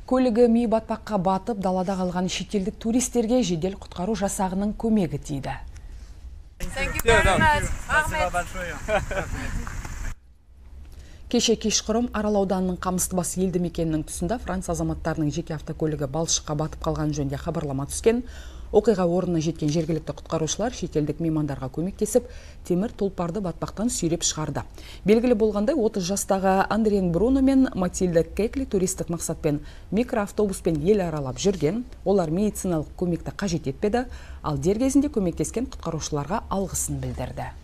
Көлігі ми батпаққа батып, далада қалған шетелдік туристерге жедел құтқару жасағының көмегі тиді. Кеше кешқұрым Арал ауданының Қамыстыбас елді мекенінің тұсында Франция азаматтарының жеке автокөлігі балшыққа батып қалған жөнінде хабарлама түскен. Оқиға орнына жеткен жергілікті құтқарушылар шетелдік меймандарға көмектесіп, темір тұлпарды батпақтан сүйреп шығарды. Белгілі болғандай 30 жастағы Андриен Бруно мен Матильда Кекли туристік мақсатпен микроавтобуспен ел аралап жүрген. Олар медициналық көмекті қажет етпеді, ал дер кезінде көмектескен құтқарушыларға алғысын білдірді.